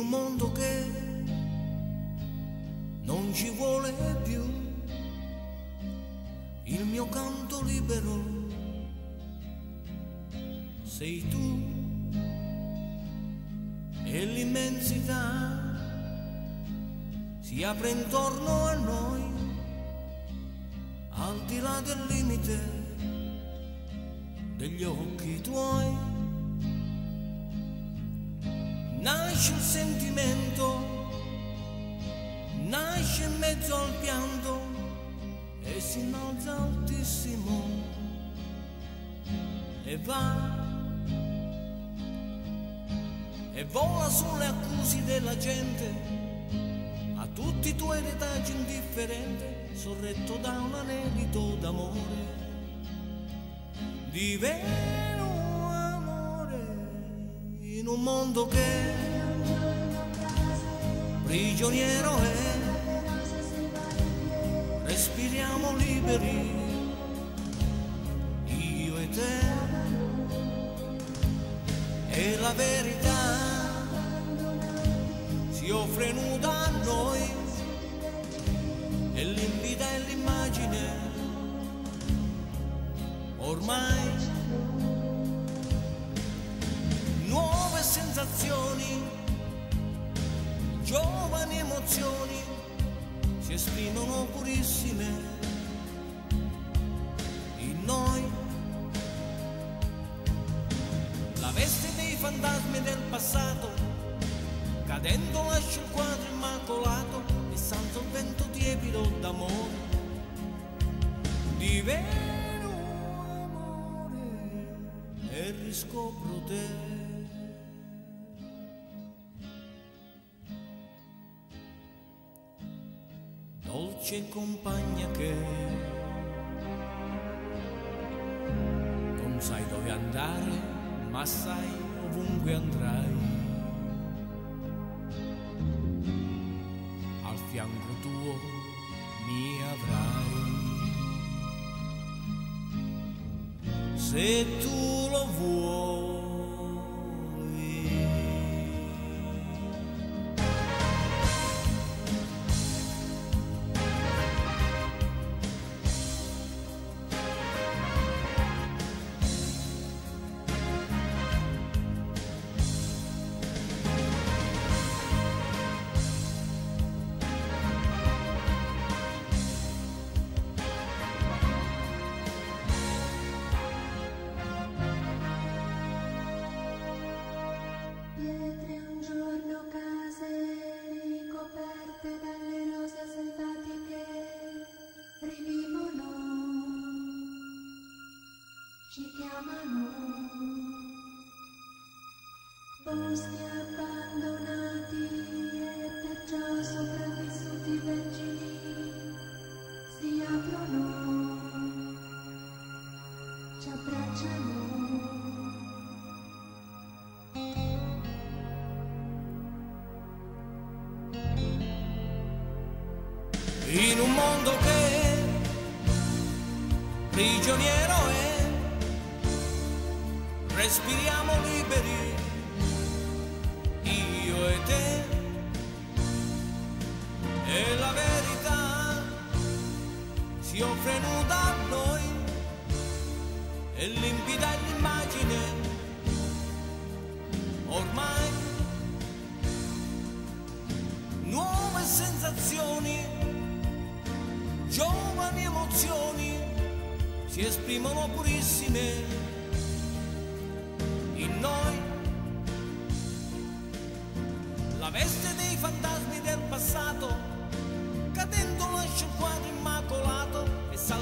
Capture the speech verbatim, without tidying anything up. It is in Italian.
un mondo che non ci vuole più il mio canto libero. Sei tu e l'immensità si apre intorno a noi, al di là del limite degli occhi tuoi. Nasce il sentimento, nasce in mezzo al pianto e si innalza altissimo e va e vola sulle accuse della gente, a tutti i tuoi retaggi indifferente, sorretto da un anelito d'amore, di vero in un mondo che prigioniero è. Respiriamo liberi, io e te, e la verità si offre nuda a noi e limpida è l'immagine ormai. Nuove sensazioni, giovani emozioni si esprimono purissime in noi. La veste dei fantasmi del passato cadendo lascia il quadro immacolato e salta il vento tiepido d'amore, di vero amore, e riscopro te. Dolce compagna che non sai dove andare, ma sai ovunque andrai. Al fianco tuo mi avrai, se tu lo vuoi. Ci chiamano posti abbandonati e perciò sopravvissuti vergini si aprono, ci abbracciano. In un mondo che prigioniero è, respiriamo liberi, io e te, e la verità si offre nuda a noi e limpida è l'immagine ormai. Nuove sensazioni, giovani emozioni si esprimono purissime in noi. La veste dei fantasmi del passato cadendo lascia il quadro immacolato e sa